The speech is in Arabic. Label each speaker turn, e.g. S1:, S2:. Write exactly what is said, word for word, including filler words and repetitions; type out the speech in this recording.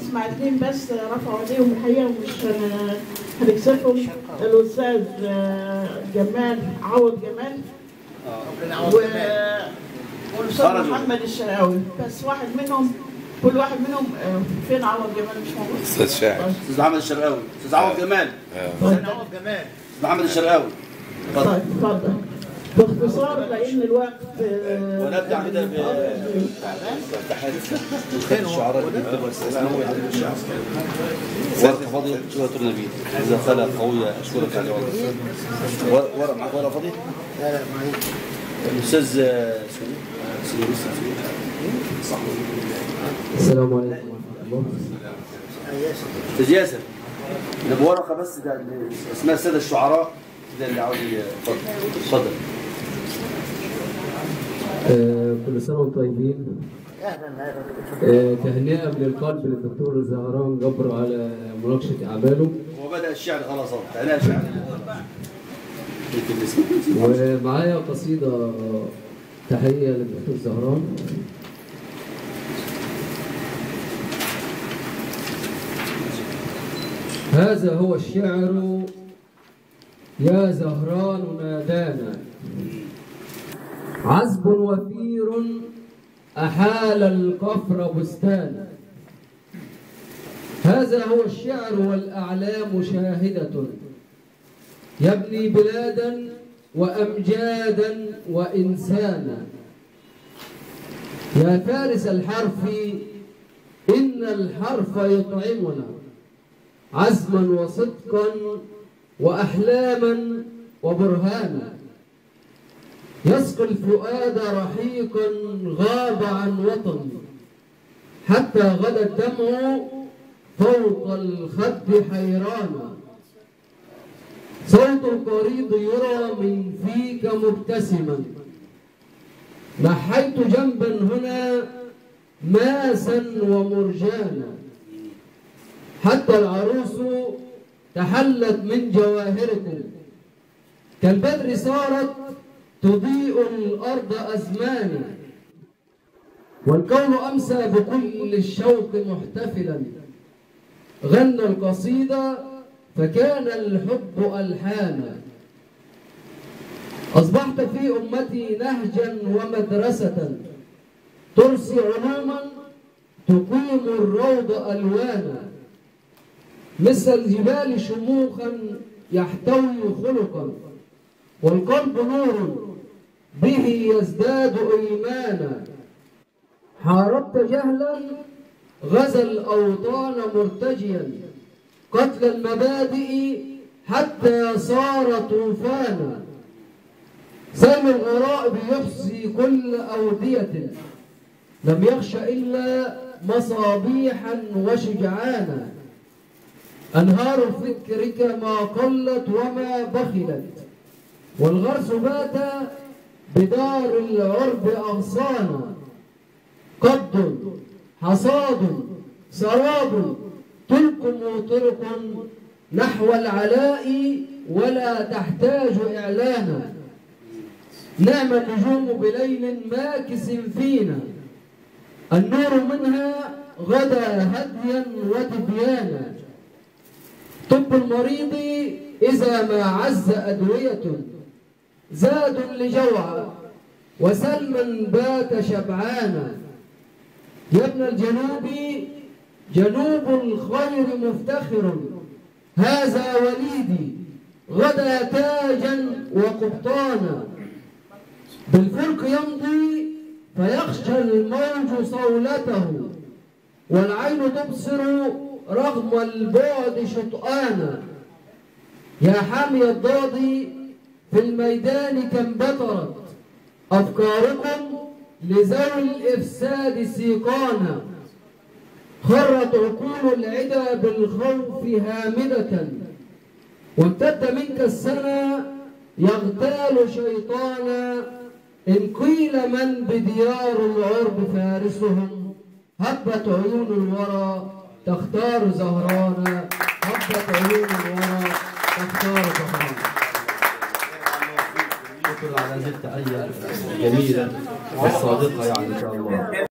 S1: هنسمع اثنين بس رفعوا ايديهم الحقيقه ومش هنكسفهم. الاستاذ جمال عوض جمال والاستاذ محمد الشرقاوي، بس واحد منهم كل واحد منهم. فين عوض جمال؟ مش موجود.
S2: استاذ شاعر
S3: استاذ محمد الشرقاوي. استاذ عوض جمال. استاذ عوض جمال. استاذ محمد الشرقاوي.
S1: طيب اتفضل باختصار لان الوقت.
S3: ونبدا كده بتحيات الشعراء اللي بيكتبوا استثناء ورقه فاضيه سوره النبي اذا خلق قويه اشكرك على ورقه ورقه معاك ورقه فاضيه؟ لا لا معايا. الاستاذ
S4: السلام عليكم ورحمه الله.
S3: استاذ ياسر انا بورقه بس ده اسمها الساده الشعراء ده اللي عاوز يتفضل. اتفضل.
S4: آه كل سنه وانتم طيبين. آه تهنئه من القلب للدكتور زهران جبر على مناقشه اعماله.
S3: هو بدا الشعر خلاص اهو. تهنئه شعر.
S4: ومعايا قصيده تحيه للدكتور زهران. هذا هو الشعر يا زهران نادانا، عذب وفير أحال القفر بستانا. هذا هو الشعر والأعلام شاهدة، يبني بلادا وأمجادا وإنسانا. يا فارس الحرف إن الحرف يطعمنا عزما وصدقا وأحلاما وبرهانا. يسقي الفؤاد رحيقا غاب عن وطن، حتى غدا الدمع فوق الخد حيرانا. صوت القريض يرى من فيك مبتسما، نحيت جنبا هنا ماسا ومرجانا. حتى العروس تحلت من جواهركم، كالبدر صارت تضيء الأرض أزمانا. والكون أمسى بكل الشوق محتفلا، غنى القصيدة فكان الحب ألحانا. أصبحت في أمتي نهجا ومدرسة، ترسي علوما تقيم الروض ألوانا. مثل الجبال شموخا يحتوي خلقا، والقلب نور به يزداد إيمانا. حاربت جهلا غزا الأوطان مرتجيا، قتل المبادئ حتى صار طوفانا. سيل الغرائب يحصي كل أودية، لم يخش إلا مصابيحا وشجعانا. أنهار فكرك ما قلت وما بخلت، والغرس بات بدار العرب أغصانا. قد حصاد سراب تلكم طرق نحو العلاء ولا تحتاج إعلانا. نعم النجوم بليل ماكس فينا، النور منها غدا هديا وتبيانا. طب المريض إذا ما عز أدوية، زاد لجوع وسلما بات شبعانا. يا ابن الجنوب جنوب الخير مفتخر، هذا وليدي غدا تاجا وقبطانا. بالفلك يمضي فيخشى الموج صولته، والعين تبصر رغم البعد شطآنا. يا حامي الضاد في الميدان كم بطرت أفكاركم لذوي الإفساد سيقانا. خرت عقول العدا بالخوف هامدة، وامتد منك السنة يغتال شيطانا. إن قيل من بديار العرب فارسهم، هبت عيون الورى تختار زهرانا. هبت عيون الورى تختار زهرانا.
S3: شكرا على هذه التحية الجميلة والصادقة يعني إن شاء الله.